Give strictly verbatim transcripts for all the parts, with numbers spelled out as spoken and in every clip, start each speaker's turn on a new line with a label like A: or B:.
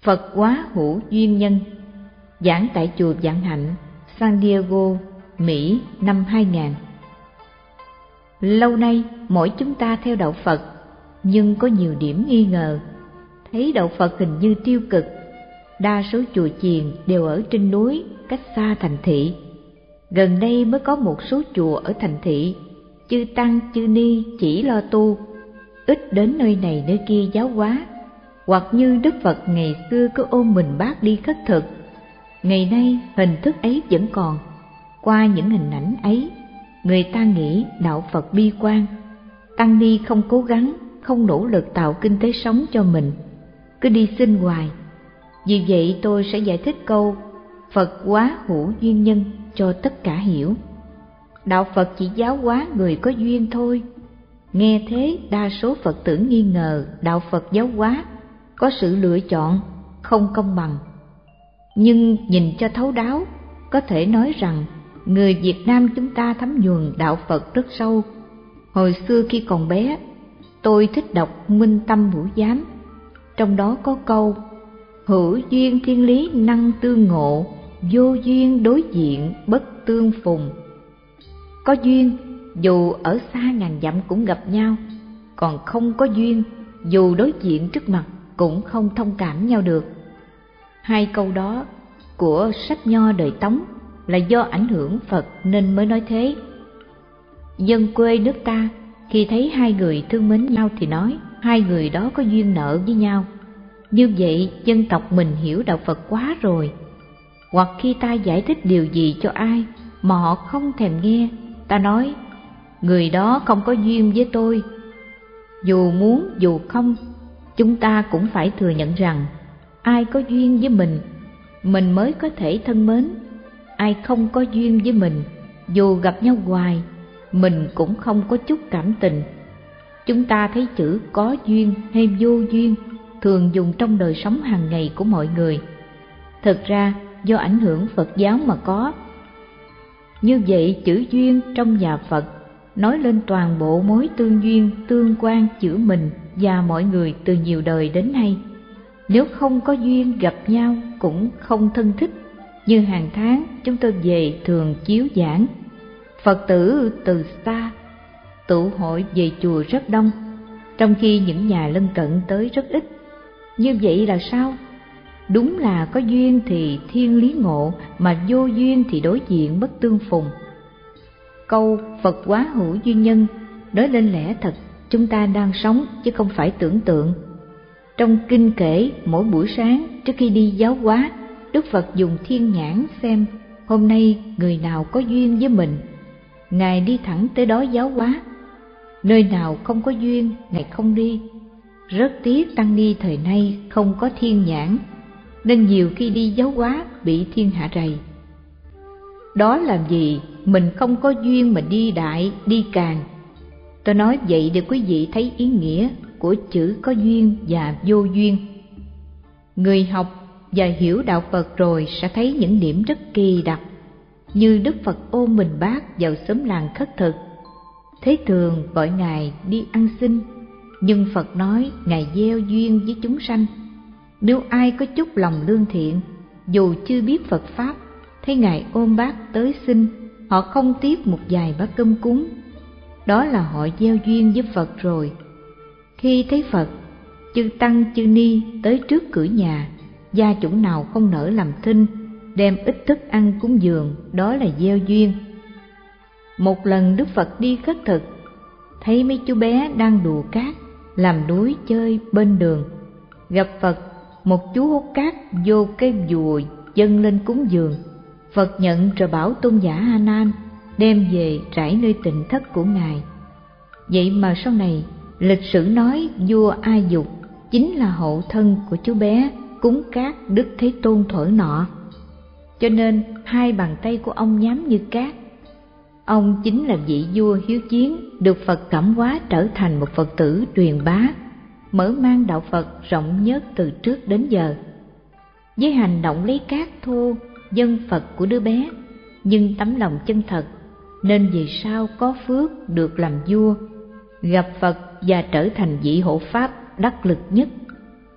A: Phật hóa hữu duyên nhân. Giảng tại chùa Vạn Hạnh, San Diego, Mỹ năm hai nghìn. Lâu nay mỗi chúng ta theo đạo Phật, nhưng có nhiều điểm nghi ngờ. Thấy đạo Phật hình như tiêu cực. Đa số chùa chiền đều ở trên núi, cách xa thành thị. Gần đây mới có một số chùa ở thành thị, chư tăng chư ni chỉ lo tu, ít đến nơi này nơi kia giáo hóa. Hoặc như Đức Phật ngày xưa cứ ôm mình bát đi khất thực, ngày nay hình thức ấy vẫn còn. Qua những hình ảnh ấy, người ta nghĩ đạo Phật bi quan, tăng ni không cố gắng, không nỗ lực tạo kinh tế sống cho mình, cứ đi xin hoài. Vì vậy tôi sẽ giải thích câu Phật hóa hữu duyên nhân cho tất cả hiểu. Đạo Phật chỉ giáo hóa người có duyên thôi. Nghe thế đa số Phật tử nghi ngờ đạo Phật giáo hóa có sự lựa chọn, không công bằng. Nhưng nhìn cho thấu đáo, có thể nói rằng người Việt Nam chúng ta thấm nhuần đạo Phật rất sâu. Hồi xưa khi còn bé, tôi thích đọc Minh Tâm Vũ Giám. Trong đó có câu hữu duyên thiên lý năng tương ngộ, vô duyên đối diện bất tương phùng. Có duyên, dù ở xa ngàn dặm cũng gặp nhau, còn không có duyên, dù đối diện trước mặt cũng không thông cảm nhau được. Hai câu đó của sách Nho đời Tống là do ảnh hưởng Phật nên mới nói thế. Dân quê nước ta khi thấy hai người thương mến nhau thì nói hai người đó có duyên nợ với nhau. Như vậy dân tộc mình hiểu đạo Phật quá rồi. Hoặc khi ta giải thích điều gì cho ai mà họ không thèm nghe, ta nói người đó không có duyên với tôi. Dù muốn dù không, chúng ta cũng phải thừa nhận rằng ai có duyên với mình, mình mới có thể thân mến. Ai không có duyên với mình, dù gặp nhau hoài, mình cũng không có chút cảm tình. Chúng ta thấy chữ có duyên hay vô duyên thường dùng trong đời sống hàng ngày của mọi người. Thực ra do ảnh hưởng Phật giáo mà có. Như vậy chữ duyên trong nhà Phật nói lên toàn bộ mối tương duyên tương quan giữa mình và mọi người từ nhiều đời đến nay. Nếu không có duyên gặp nhau cũng không thân thích. Như hàng tháng chúng tôi về thường chiếu giảng, Phật tử từ xa tụ hội về chùa rất đông, trong khi những nhà lân cận tới rất ít. Như vậy là sao? Đúng là có duyên thì thiên lý ngộ, mà vô duyên thì đối diện bất tương phùng. Câu Phật hóa hữu duyên nhân nói lên lẽ thật chúng ta đang sống chứ không phải tưởng tượng. Trong kinh kể mỗi buổi sáng trước khi đi giáo hóa, Đức Phật dùng thiên nhãn xem hôm nay người nào có duyên với mình, Ngài đi thẳng tới đó giáo hóa. Nơi nào không có duyên, Ngài không đi. Rất tiếc tăng ni thời nay không có thiên nhãn, nên nhiều khi đi giáo hóa bị thiên hạ rầy. Đó làm gì mình không có duyên mà đi đại, đi càng. Tôi nói vậy để quý vị thấy ý nghĩa của chữ có duyên và vô duyên. Người học và hiểu đạo Phật rồi sẽ thấy những điểm rất kỳ đặc, như Đức Phật ôm mình bát vào xóm làng khất thực. Thế thường gọi Ngài đi ăn xin, nhưng Phật nói Ngài gieo duyên với chúng sanh. Nếu ai có chút lòng lương thiện, dù chưa biết Phật Pháp, thấy Ngài ôm bát tới xin, họ không tiếc một vài bát cơm cúng. Đó là họ gieo duyên với Phật rồi. Khi thấy Phật, chư tăng chư ni tới trước cửa nhà, gia chủ nào không nỡ làm thinh, đem ít thức ăn cúng dường, đó là gieo duyên. Một lần Đức Phật đi khất thực, thấy mấy chú bé đang đùa cát, làm đuối chơi bên đường. Gặp Phật, một chú hút cát vô cái vùa dâng lên cúng dường. Phật nhận rồi bảo tôn giả A Nan đem về trải nơi tịnh thất của Ngài. Vậy mà sau này lịch sử nói vua A Dục chính là hậu thân của chú bé cúng cát Đức Thế Tôn thuở nọ. Cho nên hai bàn tay của ông nhám như cát. Ông chính là vị vua hiếu chiến được Phật cảm hóa trở thành một Phật tử truyền bá, mở mang đạo Phật rộng nhất từ trước đến giờ. Với hành động lấy cát thô dâng Phật của đứa bé, nhưng tấm lòng chân thật, nên về sau có phước được làm vua, gặp Phật và trở thành vị hộ pháp đắc lực nhất.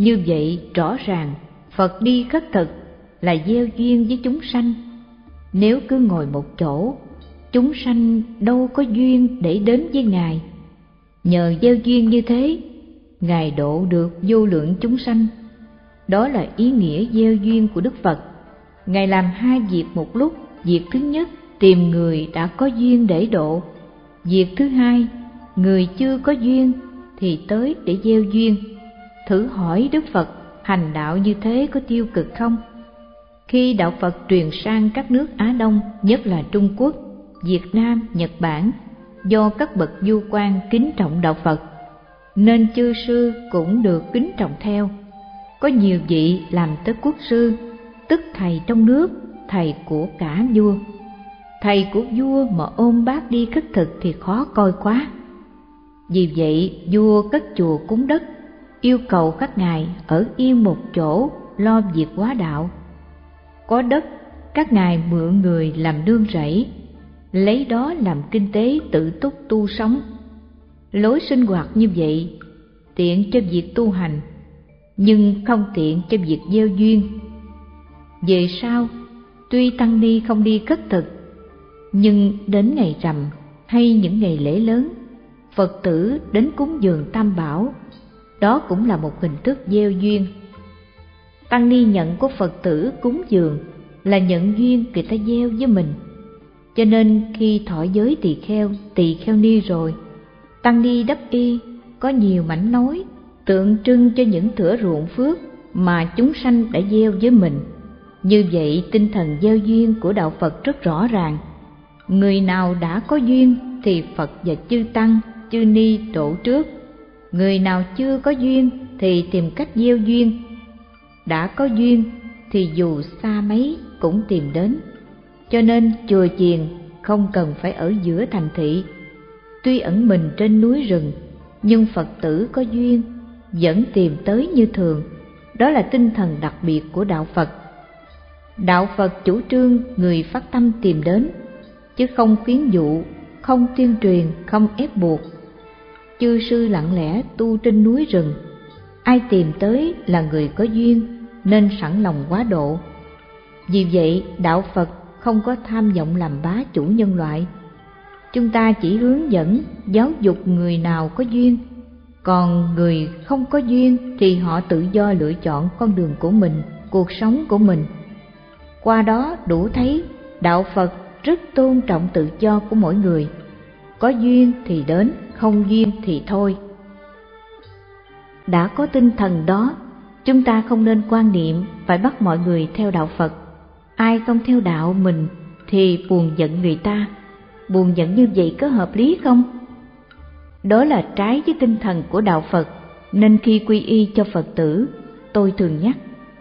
A: Như vậy rõ ràng Phật đi khất thực là gieo duyên với chúng sanh. Nếu cứ ngồi một chỗ, chúng sanh đâu có duyên để đến với Ngài. Nhờ gieo duyên như thế, Ngài độ được vô lượng chúng sanh. Đó là ý nghĩa gieo duyên của Đức Phật. Ngài làm hai việc một lúc. Việc thứ nhất, tìm người đã có duyên để độ. Việc thứ hai, người chưa có duyên thì tới để gieo duyên. Thử hỏi Đức Phật hành đạo như thế có tiêu cực không? Khi đạo Phật truyền sang các nước Á Đông, nhất là Trung Quốc, Việt Nam, Nhật Bản, do các bậc du quan kính trọng đạo Phật, nên chư sư cũng được kính trọng theo. Có nhiều vị làm tới quốc sư, tức thầy trong nước, thầy của cả vua. Thầy của vua mà ôm bác đi khất thực thì khó coi quá. Vì vậy vua cất chùa cúng đất, yêu cầu các ngài ở yên một chỗ lo việc hóa đạo. Có đất, các ngài mượn người làm nương rẫy, lấy đó làm kinh tế tự túc tu sống. Lối sinh hoạt như vậy tiện cho việc tu hành, nhưng không tiện cho việc gieo duyên. Về sau, tuy tăng ni không đi khất thực, nhưng đến ngày rằm hay những ngày lễ lớn, Phật tử đến cúng dường Tam Bảo, đó cũng là một hình thức gieo duyên. Tăng ni nhận của Phật tử cúng dường là nhận duyên người ta gieo với mình. Cho nên khi thọ giới tỳ kheo, tỳ kheo ni rồi, tăng ni đắp y có nhiều mảnh nói tượng trưng cho những thửa ruộng phước mà chúng sanh đã gieo với mình. Như vậy tinh thần gieo duyên của đạo Phật rất rõ ràng. Người nào đã có duyên thì Phật và chư tăng, chư ni độ trước. Người nào chưa có duyên thì tìm cách gieo duyên. Đã có duyên thì dù xa mấy cũng tìm đến. Cho nên chùa chiền không cần phải ở giữa thành thị. Tuy ẩn mình trên núi rừng, nhưng Phật tử có duyên vẫn tìm tới như thường. Đó là tinh thần đặc biệt của đạo Phật. Đạo Phật chủ trương người phát tâm tìm đến, chứ không khuyến dụ, không tuyên truyền, không ép buộc. Chư sư lặng lẽ tu trên núi rừng, ai tìm tới là người có duyên nên sẵn lòng quá độ. Vì vậy đạo Phật không có tham vọng làm bá chủ nhân loại. Chúng ta chỉ hướng dẫn, giáo dục người nào có duyên, còn người không có duyên thì họ tự do lựa chọn con đường của mình, cuộc sống của mình. Qua đó đủ thấy đạo Phật rất tôn trọng tự do của mỗi người. Có duyên thì đến, không duyên thì thôi. Đã có tinh thần đó, chúng ta không nên quan niệm phải bắt mọi người theo đạo Phật. Ai không theo đạo mình thì buồn giận người ta. Buồn giận như vậy có hợp lý không? Đó là trái với tinh thần của đạo Phật, nên khi quy y cho Phật tử, tôi thường nhắc.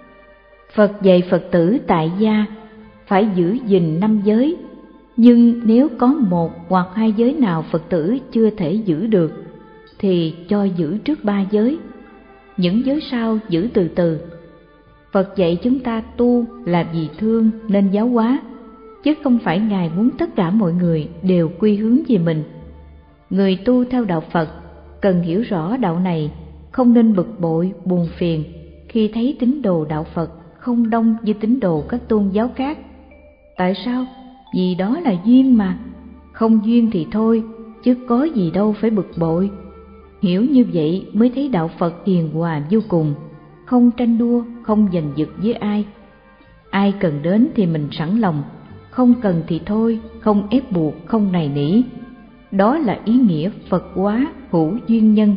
A: Phật dạy Phật tử tại gia phải giữ gìn năm giới, nhưng nếu có một hoặc hai giới nào Phật tử chưa thể giữ được thì cho giữ trước ba giới, những giới sau giữ từ từ. Phật dạy chúng ta tu là vì thương nên giáo hóa, chứ không phải Ngài muốn tất cả mọi người đều quy hướng về mình. Người tu theo đạo Phật cần hiểu rõ đạo này, không nên bực bội, buồn phiền khi thấy tín đồ đạo Phật không đông như tín đồ các tôn giáo khác. Tại sao? Vì đó là duyên mà. Không duyên thì thôi, chứ có gì đâu phải bực bội. Hiểu như vậy mới thấy đạo Phật hiền hòa vô cùng, không tranh đua, không giành giật với ai. Ai cần đến thì mình sẵn lòng, không cần thì thôi, không ép buộc, không nài nỉ. Đó là ý nghĩa Phật hóa hữu duyên nhân.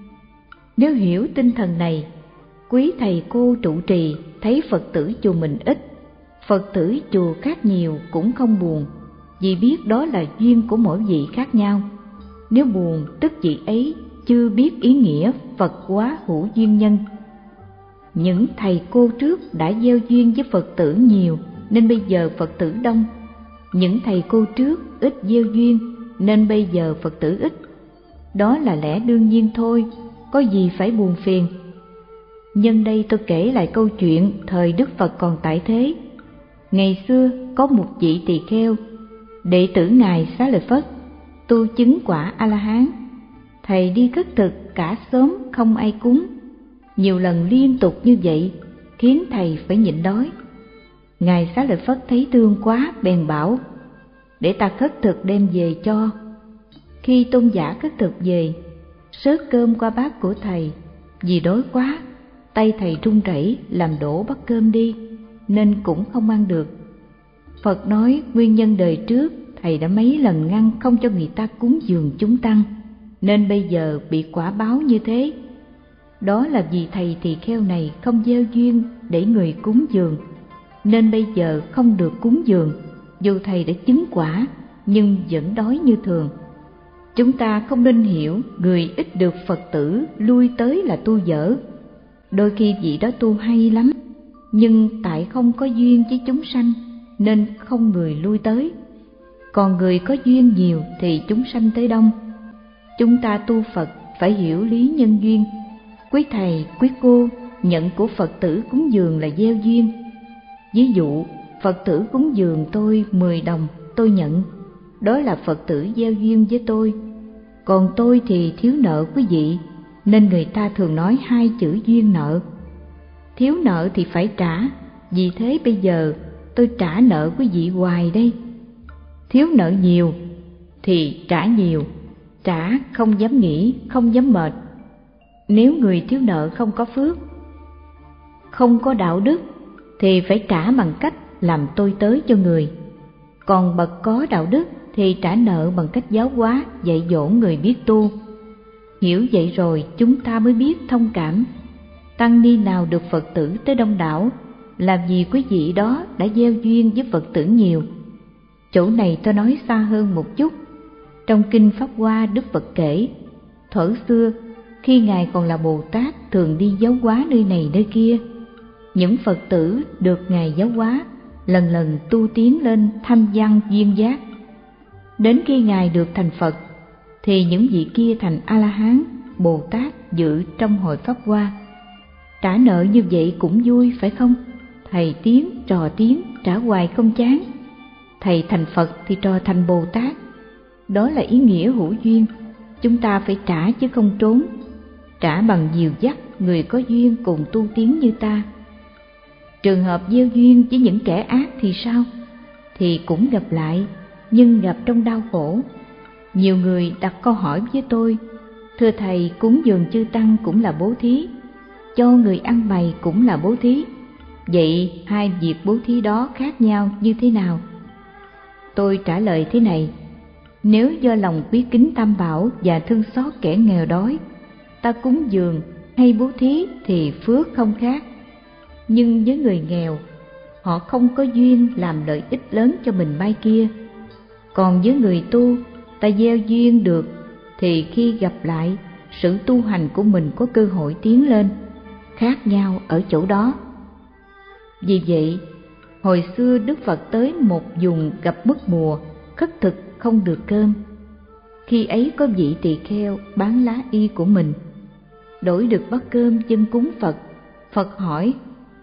A: Nếu hiểu tinh thần này, quý thầy cô trụ trì thấy Phật tử chùa mình ít, Phật tử chùa khác nhiều cũng không buồn, vì biết đó là duyên của mỗi vị khác nhau. Nếu buồn tức vị ấy chưa biết ý nghĩa Phật hóa hữu duyên nhân. Những thầy cô trước đã gieo duyên với Phật tử nhiều nên bây giờ Phật tử đông. Những thầy cô trước ít gieo duyên nên bây giờ Phật tử ít. Đó là lẽ đương nhiên thôi, có gì phải buồn phiền. Nhân đây tôi kể lại câu chuyện thời Đức Phật còn tại thế. Ngày xưa có một vị tỳ kheo, đệ tử Ngài Xá Lợi Phất, tu chứng quả A-la-hán. Thầy đi khất thực cả xóm không ai cúng. Nhiều lần liên tục như vậy khiến thầy phải nhịn đói. Ngài Xá Lợi Phất thấy thương quá bèn bảo: để ta khất thực đem về cho. Khi tôn giả khất thực về, xớt cơm qua bát của thầy. Vì đói quá, tay thầy run rẩy làm đổ bát cơm đi, nên cũng không ăn được. Phật nói nguyên nhân đời trước thầy đã mấy lần ngăn không cho người ta cúng dường chúng tăng, nên bây giờ bị quả báo như thế. Đó là vì thầy tỳ kheo này không gieo duyên để người cúng dường, nên bây giờ không được cúng dường. Dù thầy đã chứng quả nhưng vẫn đói như thường. Chúng ta không nên hiểu người ít được Phật tử lui tới là tu dở. Đôi khi vị đó tu hay lắm, nhưng tại không có duyên với chúng sanh nên không người lui tới. Còn người có duyên nhiều thì chúng sanh tới đông. Chúng ta tu Phật phải hiểu lý nhân duyên. Quý thầy, quý cô nhận của Phật tử cúng dường là gieo duyên. Ví dụ, Phật tử cúng dường tôi mười đồng, tôi nhận. Đó là Phật tử gieo duyên với tôi. Còn tôi thì thiếu nợ quý vị, nên người ta thường nói hai chữ duyên nợ. Thiếu nợ thì phải trả, vì thế bây giờ tôi trả nợ quý vị hoài đây. Thiếu nợ nhiều thì trả nhiều, trả không dám nghỉ, không dám mệt. Nếu người thiếu nợ không có phước, không có đạo đức thì phải trả bằng cách làm tôi tới cho người. Còn bậc có đạo đức thì trả nợ bằng cách giáo hóa, dạy dỗ người biết tu. Hiểu vậy rồi chúng ta mới biết thông cảm. Tăng ni nào được Phật tử tới đông đảo là vì quý vị đó đã gieo duyên với Phật tử nhiều. Chỗ này tôi nói xa hơn một chút. Trong Kinh Pháp Hoa, Đức Phật kể, thuở xưa khi Ngài còn là Bồ Tát thường đi giáo hóa nơi này nơi kia. Những Phật tử được Ngài giáo hóa lần lần tu tiến lên thanh văn duyên giác. Đến khi Ngài được thành Phật thì những vị kia thành A-la-hán, Bồ Tát dự trong hội Pháp Hoa. Trả nợ như vậy cũng vui phải không? Thầy tiến, trò tiến, trả hoài không chán. Thầy thành Phật thì trò thành Bồ Tát. Đó là ý nghĩa hữu duyên. Chúng ta phải trả chứ không trốn. Trả bằng dìu dắt người có duyên cùng tu tiến như ta. Trường hợp gieo duyên với những kẻ ác thì sao? Thì cũng gặp lại, nhưng gặp trong đau khổ. Nhiều người đặt câu hỏi với tôi: thưa thầy, cúng dường chư tăng cũng là bố thí, cho người ăn mày cũng là bố thí, vậy hai việc bố thí đó khác nhau như thế nào? Tôi trả lời thế này: nếu do lòng quý kính Tam Bảo và thương xót kẻ nghèo đói, ta cúng dường hay bố thí thì phước không khác. Nhưng với người nghèo, họ không có duyên làm lợi ích lớn cho mình mai kia. Còn với người tu, ta gieo duyên được thì khi gặp lại, sự tu hành của mình có cơ hội tiến lên, khác nhau ở chỗ đó. Vì vậy, hồi xưa Đức Phật tới một vùng gặp mất mùa, khất thực không được cơm. Khi ấy có vị tỳ kheo bán lá y của mình, đổi được bát cơm dâng cúng Phật. Phật hỏi: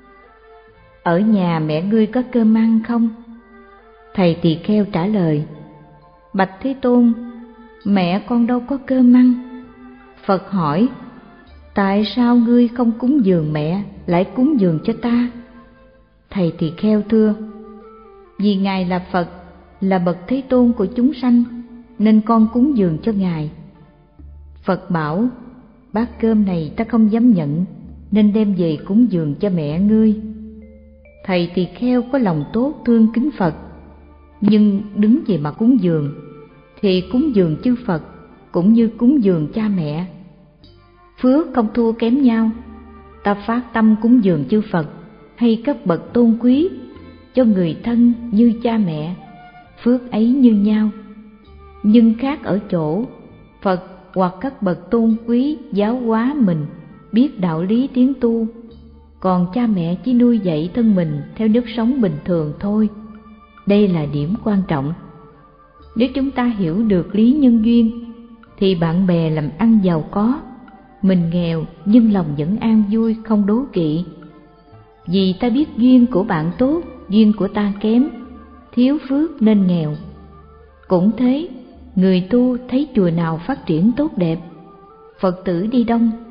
A: ở nhà mẹ ngươi có cơm ăn không? Thầy tỳ kheo trả lời: bạch Thế Tôn, mẹ con đâu có cơm ăn. Phật hỏi: tại sao ngươi không cúng dường mẹ, lại cúng dường cho ta? Thầy tỳ kheo thưa: vì Ngài là Phật, là bậc Thế Tôn của chúng sanh, nên con cúng dường cho Ngài. Phật bảo: bát cơm này ta không dám nhận, nên đem về cúng dường cho mẹ ngươi. Thầy tỳ kheo có lòng tốt thương kính Phật, nhưng đứng về mà cúng dường thì cúng dường chư Phật cũng như cúng dường cha mẹ. Phước không thua kém nhau. Ta phát tâm cúng dường chư Phật hay các bậc tôn quý cho người thân như cha mẹ, phước ấy như nhau. Nhưng khác ở chỗ, Phật hoặc các bậc tôn quý giáo hóa mình biết đạo lý tiến tu, còn cha mẹ chỉ nuôi dạy thân mình theo nếp sống bình thường thôi. Đây là điểm quan trọng. Nếu chúng ta hiểu được lý nhân duyên, thì bạn bè làm ăn giàu có, mình nghèo nhưng lòng vẫn an vui không đố kỵ. Vì ta biết duyên của bạn tốt, duyên của ta kém, thiếu phước nên nghèo. Cũng thế, người tu thấy chùa nào phát triển tốt đẹp, Phật tử đi đông,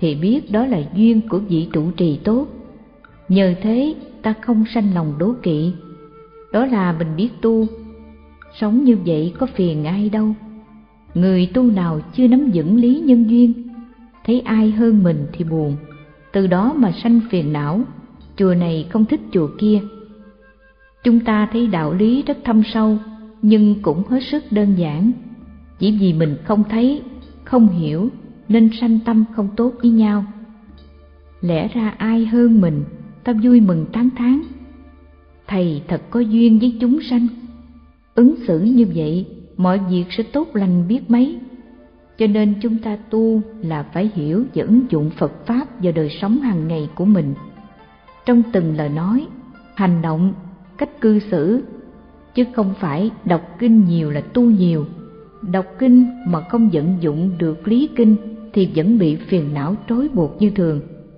A: thì biết đó là duyên của vị trụ trì tốt. Nhờ thế ta không sanh lòng đố kỵ. Đó là mình biết tu. Sống như vậy có phiền ai đâu. Người tu nào chưa nắm vững lý nhân duyên, thấy ai hơn mình thì buồn, từ đó mà sanh phiền não, chùa này không thích chùa kia. Chúng ta thấy đạo lý rất thâm sâu, nhưng cũng hết sức đơn giản. Chỉ vì mình không thấy, không hiểu nên sanh tâm không tốt với nhau. Lẽ ra ai hơn mình, ta vui mừng tán thán. Thầy thật có duyên với chúng sanh. Ứng xử như vậy, mọi việc sẽ tốt lành biết mấy. Cho nên chúng ta tu là phải hiểu và ứng dụng Phật Pháp vào đời sống hàng ngày của mình, trong từng lời nói, hành động, cách cư xử, chứ không phải đọc kinh nhiều là tu nhiều. Đọc kinh mà không vận dụng được lý kinh thì vẫn bị phiền não trói buộc như thường.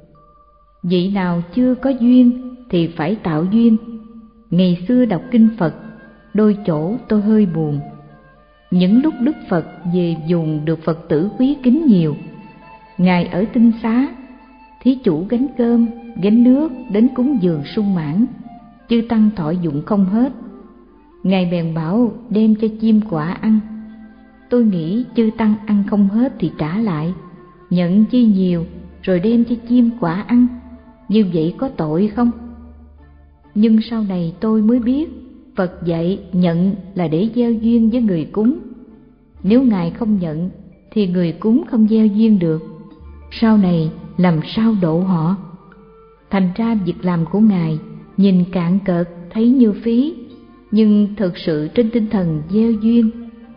A: Vị nào chưa có duyên thì phải tạo duyên. Ngày xưa đọc kinh Phật, đôi chỗ tôi hơi buồn. Những lúc Đức Phật về dùng được Phật tử quý kính nhiều. Ngài ở Tinh Xá, thí chủ gánh cơm, gánh nước đến cúng dường sung mãn, chư tăng thọ dụng không hết. Ngài bèn bảo đem cho chim quả ăn. Tôi nghĩ chư tăng ăn không hết thì trả lại, nhận chi nhiều rồi đem cho chim quả ăn, như vậy có tội không? Nhưng sau này tôi mới biết Phật dạy nhận là để gieo duyên với người cúng. Nếu Ngài không nhận thì người cúng không gieo duyên được, sau này làm sao độ họ? Thành ra việc làm của Ngài nhìn cạn cợt thấy như phí, nhưng thực sự trên tinh thần gieo duyên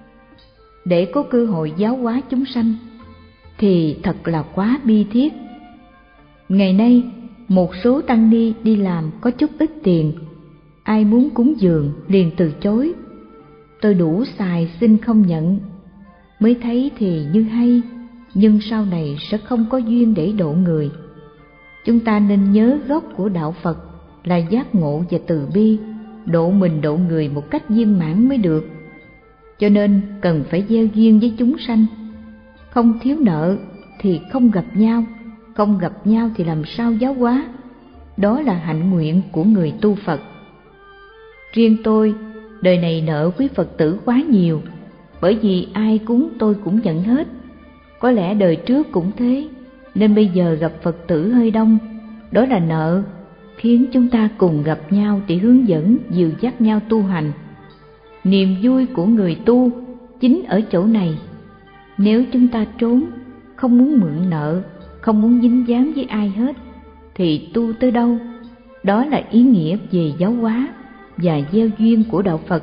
A: để có cơ hội giáo hóa chúng sanh thì thật là quá bi thiết. Ngày nay một số tăng ni đi làm có chút ít tiền, ai muốn cúng dường liền từ chối. Tôi đủ xài xin không nhận. Mới thấy thì như hay, nhưng sau này sẽ không có duyên để độ người. Chúng ta nên nhớ gốc của đạo Phật là giác ngộ và từ bi, độ mình độ người một cách viên mãn mới được. Cho nên cần phải gieo duyên với chúng sanh. Không thiếu nợ thì không gặp nhau, không gặp nhau thì làm sao giáo hóa? Đó là hạnh nguyện của người tu Phật. Riêng tôi, đời này nợ quý Phật tử quá nhiều, bởi vì ai cúng tôi cũng nhận hết. Có lẽ đời trước cũng thế, nên bây giờ gặp Phật tử hơi đông. Đó là nợ, khiến chúng ta cùng gặp nhau để hướng dẫn, dìu dắt nhau tu hành. Niềm vui của người tu chính ở chỗ này. Nếu chúng ta trốn, không muốn mượn nợ, không muốn dính dáng với ai hết, thì tu tới đâu? Đó là ý nghĩa về giáo hóa và gieo duyên của đạo Phật.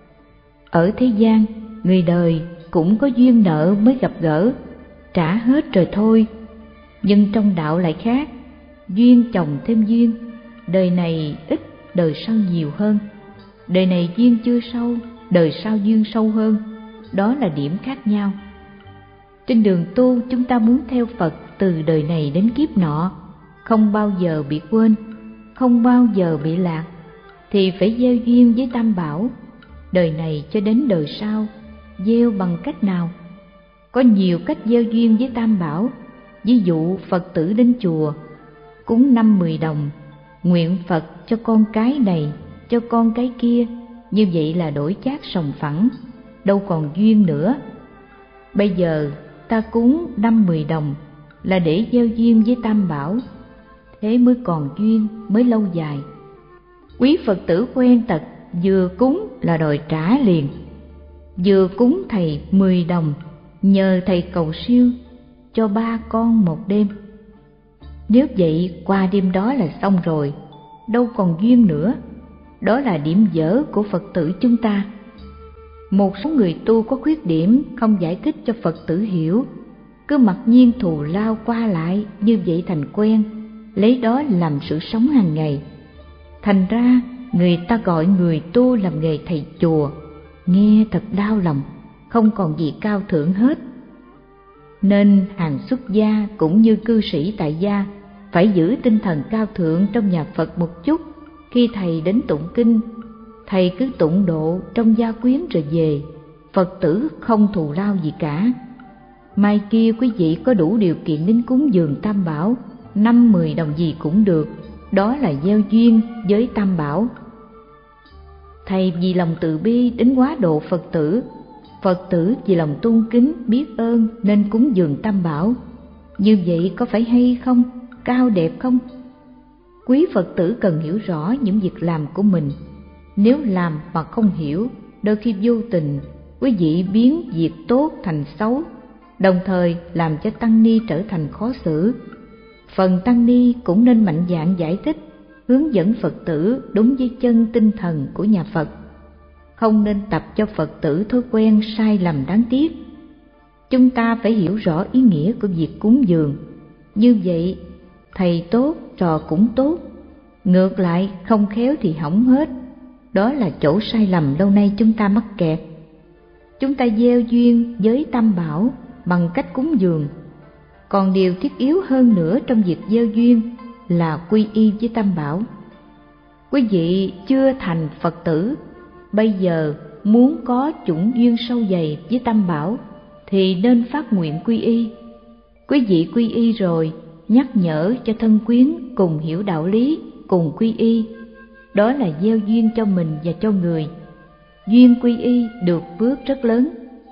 A: Ở thế gian, người đời cũng có duyên nợ mới gặp gỡ, trả hết rồi thôi. Nhưng trong đạo lại khác, duyên chồng thêm duyên, đời này ít, đời sau nhiều hơn. Đời này duyên chưa sâu, đời sau duyên sâu hơn, đó là điểm khác nhau. Trên đường tu, chúng ta muốn theo Phật từ đời này đến kiếp nọ, không bao giờ bị quên, không bao giờ bị lạc, thì phải gieo duyên với Tam Bảo, đời này cho đến đời sau. Gieo bằng cách nào? Có nhiều cách gieo duyên với Tam Bảo. Ví dụ Phật tử đến chùa, cúng năm mười đồng, nguyện Phật cho con cái này, cho con cái kia, như vậy là đổi chác sòng phẳng, đâu còn duyên nữa. Bây giờ ta cúng năm mười đồng là để gieo duyên với Tam Bảo, thế mới còn duyên, mới lâu dài. Quý Phật tử quen tật vừa cúng là đòi trả liền. Vừa cúng thầy mười đồng, nhờ thầy cầu siêu cho ba con một đêm. Nếu vậy qua đêm đó là xong rồi, đâu còn duyên nữa. Đó là điểm dở của Phật tử chúng ta. Một số người tu có khuyết điểm không giải thích cho Phật tử hiểu, cứ mặc nhiên thù lao qua lại, như vậy thành quen, lấy đó làm sự sống hàng ngày. Thành ra người ta gọi người tu làm nghề thầy chùa, nghe thật đau lòng, không còn gì cao thượng hết. Nên hàng xuất gia cũng như cư sĩ tại gia phải giữ tinh thần cao thượng trong nhà Phật một chút. Khi thầy đến tụng kinh, thầy cứ tụng độ trong gia quyến rồi về, Phật tử không thù lao gì cả. Mai kia quý vị có đủ điều kiện đến cúng dường Tam Bảo, năm mười đồng gì cũng được, đó là gieo duyên với Tam Bảo. Thầy vì lòng từ bi đến quá độ Phật tử, Phật tử vì lòng tôn kính biết ơn nên cúng dường Tam Bảo. Như vậy có phải hay không, cao đẹp không? Quý Phật tử cần hiểu rõ những việc làm của mình. Nếu làm mà không hiểu, đôi khi vô tình quý vị biến việc tốt thành xấu, đồng thời làm cho tăng ni trở thành khó xử. Phần tăng ni cũng nên mạnh dạn giải thích, hướng dẫn Phật tử đúng với chân tinh thần của nhà Phật. Không nên tập cho Phật tử thói quen sai lầm đáng tiếc. Chúng ta phải hiểu rõ ý nghĩa của việc cúng dường. Như vậy, thầy tốt, trò cũng tốt. Ngược lại, không khéo thì hỏng hết. Đó là chỗ sai lầm lâu nay chúng ta mắc kẹt. Chúng ta gieo duyên với Tam Bảo bằng cách cúng dường. Còn điều thiết yếu hơn nữa trong việc gieo duyên là quy y với Tam Bảo. Quý vị chưa thành Phật tử, bây giờ muốn có chủng duyên sâu dày với Tam Bảo thì nên phát nguyện quy y. Quý vị quy y rồi, nhắc nhở cho thân quyến cùng hiểu đạo lý, cùng quy y. Đó là gieo duyên cho mình và cho người. Duyên quy y được phước rất lớn.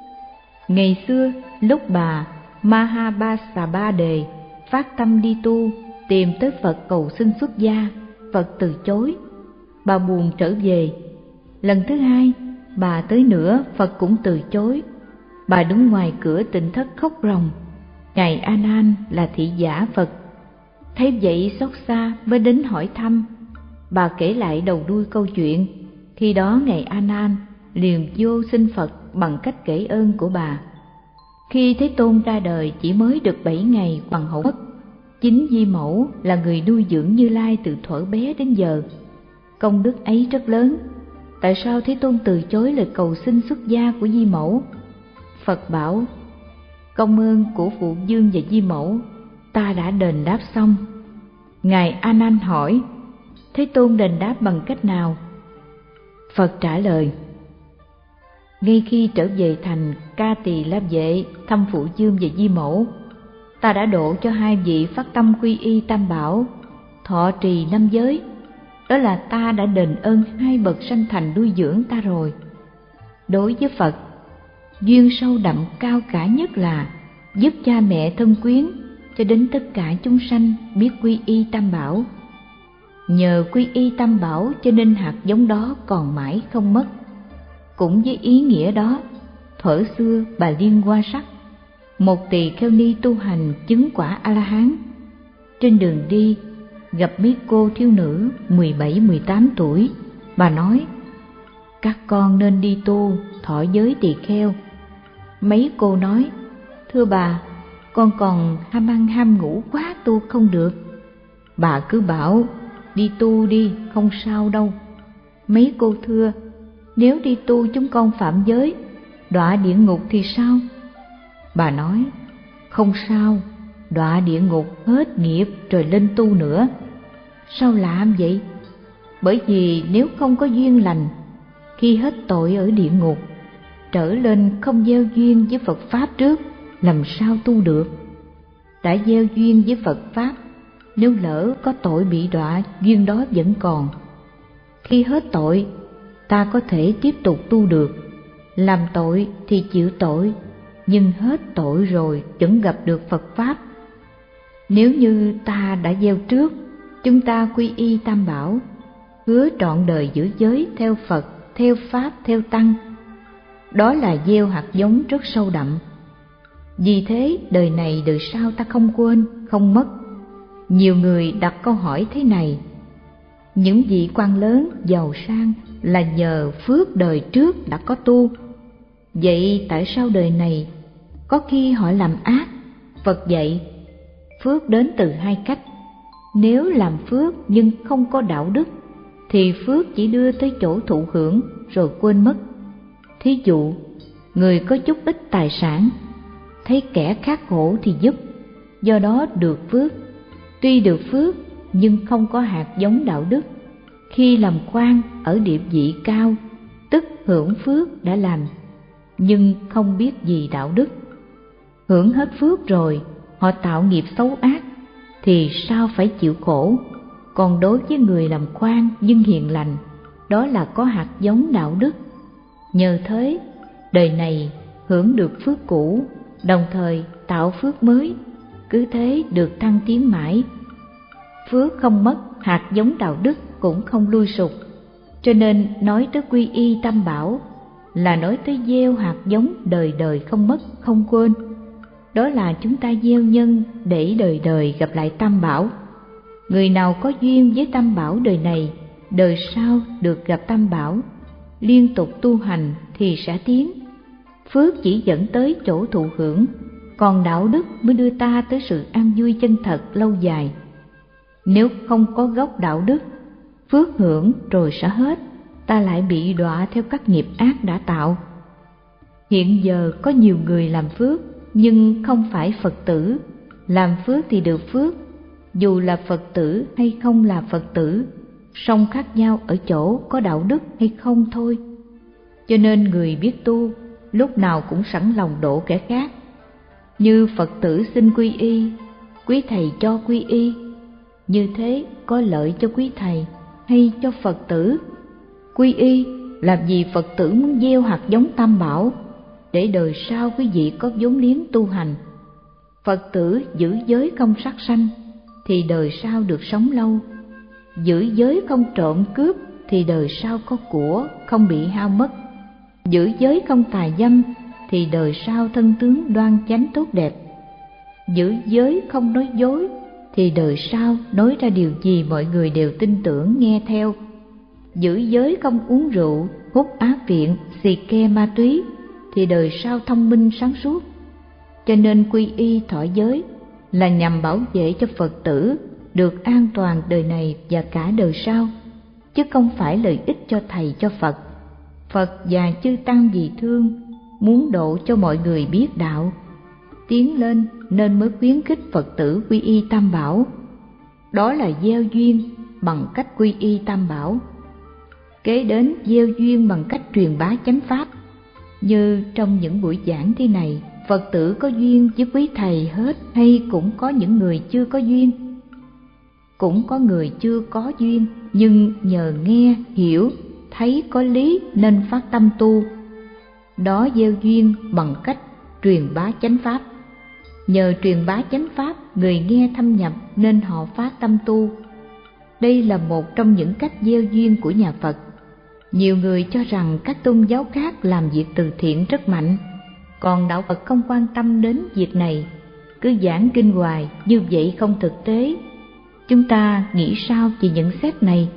A: Ngày xưa, lúc bà Mahabasaba Đề phát tâm đi tu, tìm tới Phật cầu xin xuất gia, Phật từ chối. Bà buồn trở về. Lần thứ hai, bà tới nữa, Phật cũng từ chối. Bà đứng ngoài cửa tịnh thất khóc ròng. Ngài A Nan là thị giả Phật, thấy vậy xót xa mới đến hỏi thăm. Bà kể lại đầu đuôi câu chuyện. Khi đó Ngài A Nan liền vô xin Phật bằng cách kể ơn của bà. Khi Thế Tôn ra đời chỉ mới được bảy ngày hoàng hậu mất. Chính Di Mẫu là người nuôi dưỡng Như Lai từ thuở bé đến giờ. Công đức ấy rất lớn. Tại sao Thế Tôn từ chối lời cầu xin xuất gia của Di Mẫu? Phật bảo, công ơn của Phụ Dương và Di Mẫu ta đã đền đáp xong. Ngài A Nan hỏi, Thế Tôn đền đáp bằng cách nào? Phật trả lời, ngay khi trở về thành Ca Tỳ La Vệ thăm Phụ Dương và Di Mẫu, ta đã độ cho hai vị phát tâm quy y Tam Bảo, thọ trì năm giới. Đó là ta đã đền ơn hai bậc sanh thành nuôi dưỡng ta rồi. Đối với Phật, duyên sâu đậm cao cả nhất là giúp cha mẹ thân quyến cho đến tất cả chúng sanh biết quy y Tam Bảo. Nhờ quy y Tam Bảo cho nên hạt giống đó còn mãi không mất. Cũng với ý nghĩa đó, thuở xưa bà Liên Hoa Sắc, một tỳ kheo ni tu hành chứng quả A-la-hán, trên đường đi gặp mấy cô thiếu nữ mười bảy mười tám tuổi. Bà nói, các con nên đi tu thọ giới tỳ kheo. Mấy cô nói, thưa bà, con còn ham ăn ham ngủ quá, tu không được. Bà cứ bảo, đi tu đi, không sao đâu. Mấy cô thưa, nếu đi tu chúng con phạm giới, đọa địa ngục thì sao? Bà nói, không sao, đọa địa ngục hết nghiệp rồi lên tu nữa. Sao làm vậy? Bởi vì nếu không có duyên lành, khi hết tội ở địa ngục, trở lên không gieo duyên với Phật Pháp trước, làm sao tu được? Đã gieo duyên với Phật Pháp, nếu lỡ có tội bị đọa, duyên đó vẫn còn. Khi hết tội, ta có thể tiếp tục tu được. Làm tội thì chịu tội, nhưng hết tội rồi vẫn gặp được Phật Pháp. Nếu như ta đã gieo trước, chúng ta quy y Tam Bảo, hứa trọn đời giữ giới theo Phật, theo Pháp, theo Tăng. Đó là gieo hạt giống rất sâu đậm. Vì thế đời này đời sau ta không quên, không mất. Nhiều người đặt câu hỏi thế này: những vị quan lớn, giàu sang là nhờ phước đời trước đã có tu, vậy tại sao đời này có khi họ làm ác? Phật dạy, phước đến từ hai cách. Nếu làm phước nhưng không có đạo đức, thì phước chỉ đưa tới chỗ thụ hưởng rồi quên mất. Thí dụ, người có chút ít tài sản, thấy kẻ khác khổ thì giúp, do đó được phước. Tuy được phước nhưng không có hạt giống đạo đức. Khi làm quan ở địa vị cao, tức hưởng phước đã làm, nhưng không biết gì đạo đức. hưởng hết phước rồi, họ tạo nghiệp xấu ác, thì sao phải chịu khổ. Còn đối với người làm khoan nhưng hiền lành, đó là có hạt giống đạo đức. Nhờ thế, đời này hưởng được phước cũ, đồng thời tạo phước mới, cứ thế được thăng tiến mãi. Phước không mất, hạt giống đạo đức cũng không lui sụp. Cho nên nói tới quy y tam bảo là nói tới gieo hạt giống đời đời không mất, không quên. Đó là chúng ta gieo nhân để đời đời gặp lại tam bảo. Người nào có duyên với tam bảo đời này, đời sau được gặp tam bảo, liên tục tu hành thì sẽ tiến. Phước chỉ dẫn tới chỗ thụ hưởng, còn đạo đức mới đưa ta tới sự an vui chân thật lâu dài. Nếu không có gốc đạo đức, phước hưởng rồi sẽ hết, ta lại bị đọa theo các nghiệp ác đã tạo. Hiện giờ có nhiều người làm phước nhưng không phải Phật tử. Làm phước thì được phước, dù là Phật tử hay không là Phật tử, song khác nhau ở chỗ có đạo đức hay không thôi. Cho nên người biết tu lúc nào cũng sẵn lòng độ kẻ khác. Như Phật tử xin quy y, quý thầy cho quy y, như thế có lợi cho quý thầy hay cho Phật tử? Quy y làm gì Phật tử muốn gieo hạt giống tam bảo, để đời sau quý vị có vốn liếng tu hành. Phật tử giữ giới không sát sanh thì đời sau được sống lâu, giữ giới không trộm cướp thì đời sau có của không bị hao mất, giữ giới không tà dâm thì đời sau thân tướng đoan chánh tốt đẹp, giữ giới không nói dối thì đời sau nói ra điều gì mọi người đều tin tưởng nghe theo, giữ giới không uống rượu, hút á viện, xì ke ma túy thì đời sau thông minh sáng suốt. Cho nên quy y thọ giới là nhằm bảo vệ cho Phật tử được an toàn đời này và cả đời sau, chứ không phải lợi ích cho thầy cho Phật. Phật và chư tăng vì thương, muốn độ cho mọi người biết đạo, tiến lên nên mới khuyến khích Phật tử quy y tam bảo. Đó là gieo duyên bằng cách quy y tam bảo. Kế đến gieo duyên bằng cách truyền bá chánh pháp. Như trong những buổi giảng thế này, Phật tử có duyên với quý thầy hết hay cũng có những người chưa có duyên? Cũng có người chưa có duyên, nhưng nhờ nghe, hiểu, thấy có lý nên phát tâm tu. Đó gieo duyên bằng cách truyền bá chánh pháp. Nhờ truyền bá chánh pháp, người nghe thâm nhập nên họ phát tâm tu. Đây là một trong những cách gieo duyên của nhà Phật. Nhiều người cho rằng các tôn giáo khác làm việc từ thiện rất mạnh, còn đạo Phật không quan tâm đến việc này, cứ giảng kinh hoài, như vậy không thực tế. Chúng ta nghĩ sao về nhận xét này?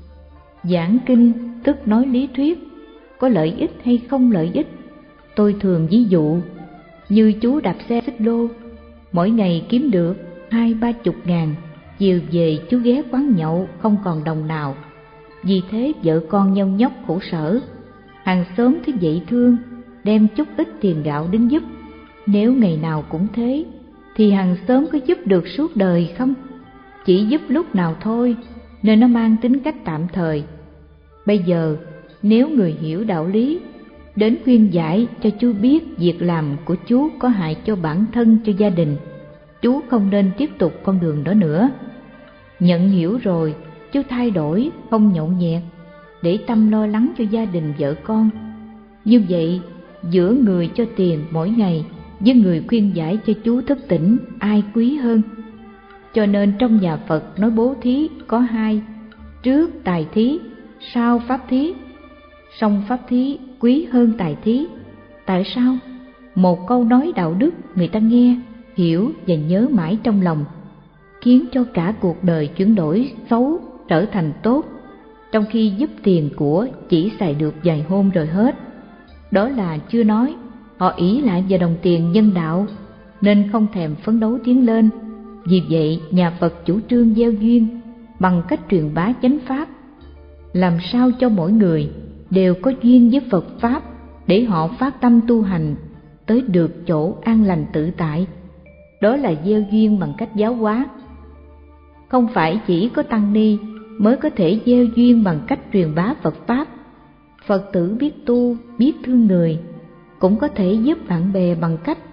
A: Giảng kinh tức nói lý thuyết, có lợi ích hay không lợi ích? Tôi thường ví dụ như chú đạp xe xích lô, mỗi ngày kiếm được hai ba chục ngàn, chiều về chú ghé quán nhậu không còn đồng nào. Vì thế vợ con nhông nhóc khổ sở, hàng xóm thấy vậy thương, đem chút ít tiền gạo đến giúp. Nếu ngày nào cũng thế, thì hàng xóm có giúp được suốt đời không? Chỉ giúp lúc nào thôi, nên nó mang tính cách tạm thời. Bây giờ, nếu người hiểu đạo lý, đến khuyên giải cho chú biết việc làm của chú có hại cho bản thân, cho gia đình, chú không nên tiếp tục con đường đó nữa. Nhận hiểu rồi, chú thay đổi, không nhậu nhẹt, để tâm lo lắng cho gia đình vợ con. Như vậy, giữa người cho tiền mỗi ngày với người khuyên giải cho chú thức tỉnh, ai quý hơn? Cho nên trong nhà Phật nói bố thí có hai: trước tài thí, sau pháp thí. Song pháp thí quý hơn tài thí. Tại sao? Một câu nói đạo đức người ta nghe, hiểu và nhớ mãi trong lòng, khiến cho cả cuộc đời chuyển đổi xấu trở thành tốt, trong khi giúp tiền của chỉ xài được vài hôm rồi hết. Đó là chưa nói họ ỷ lại vào đồng tiền nhân đạo, nên không thèm phấn đấu tiến lên. Vì vậy nhà Phật chủ trương gieo duyên bằng cách truyền bá chánh pháp, làm sao cho mỗi người đều có duyên với Phật pháp, để họ phát tâm tu hành tới được chỗ an lành tự tại. Đó là gieo duyên bằng cách giáo hóa. Không phải chỉ có tăng ni mới có thể gieo duyên bằng cách truyền bá Phật pháp. Phật tử biết tu, biết thương người cũng có thể giúp bạn bè bằng cách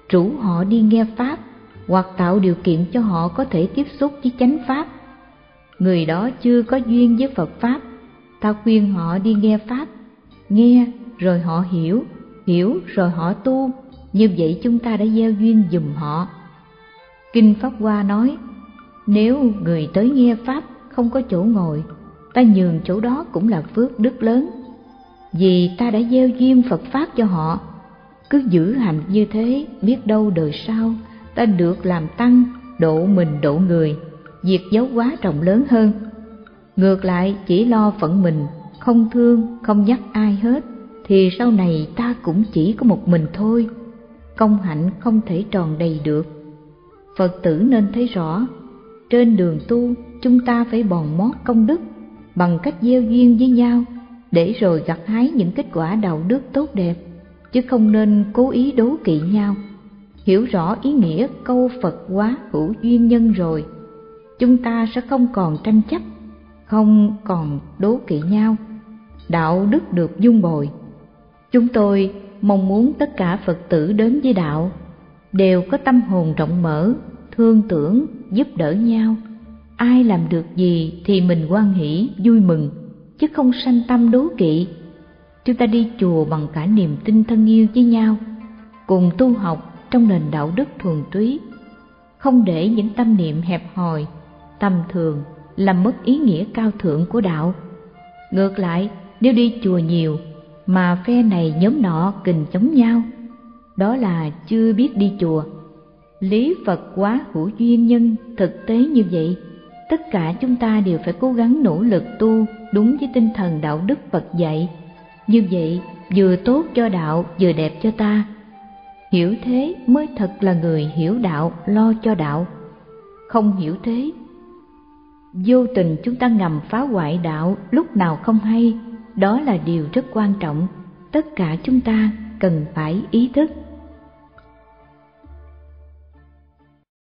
A: rủ họ đi nghe Pháp hoặc tạo điều kiện cho họ có thể tiếp xúc với chánh Pháp. Người đó chưa có duyên với Phật Pháp, ta khuyên họ đi nghe Pháp, nghe rồi họ hiểu, hiểu rồi họ tu, như vậy chúng ta đã gieo duyên giùm họ. Kinh Pháp Hoa nói, nếu người tới nghe Pháp không có chỗ ngồi, ta nhường chỗ đó cũng là phước đức lớn, vì ta đã gieo duyên Phật Pháp cho họ. Cứ giữ hành như thế, biết đâu đời sau ta được làm tăng, độ mình độ người, việc giáo hóa rộng lớn hơn. Ngược lại chỉ lo phận mình, không thương, không nhắc ai hết, thì sau này ta cũng chỉ có một mình thôi, công hạnh không thể tròn đầy được. Phật tử nên thấy rõ, trên đường tu chúng ta phải bòn mót công đức bằng cách gieo duyên với nhau, để rồi gặt hái những kết quả đạo đức tốt đẹp, chứ không nên cố ý đố kỵ nhau. Hiểu rõ ý nghĩa câu Phật hóa hữu duyên nhân rồi, chúng ta sẽ không còn tranh chấp, không còn đố kỵ nhau, đạo đức được vun bồi. Chúng tôi mong muốn tất cả Phật tử đến với đạo đều có tâm hồn rộng mở, thương tưởng, giúp đỡ nhau. Ai làm được gì thì mình hoan hỷ, vui mừng, chứ không sanh tâm đố kỵ. Chúng ta đi chùa bằng cả niềm tin thân yêu với nhau, cùng tu học trong nền đạo đức thuần túy, không để những tâm niệm hẹp hòi, tầm thường làm mất ý nghĩa cao thượng của đạo. Ngược lại, nếu đi chùa nhiều mà phe này nhóm nọ kình chống nhau, đó là chưa biết đi chùa. Lý Phật hóa hữu duyên nhân thực tế như vậy, tất cả chúng ta đều phải cố gắng nỗ lực tu đúng với tinh thần đạo đức Phật dạy. Như vậy vừa tốt cho đạo, vừa đẹp cho ta. Hiểu thế mới thật là người hiểu đạo, lo cho đạo. Không hiểu thế, vô tình chúng ta ngầm phá hoại đạo lúc nào không hay. Đó là điều rất quan trọng, tất cả chúng ta cần phải ý thức.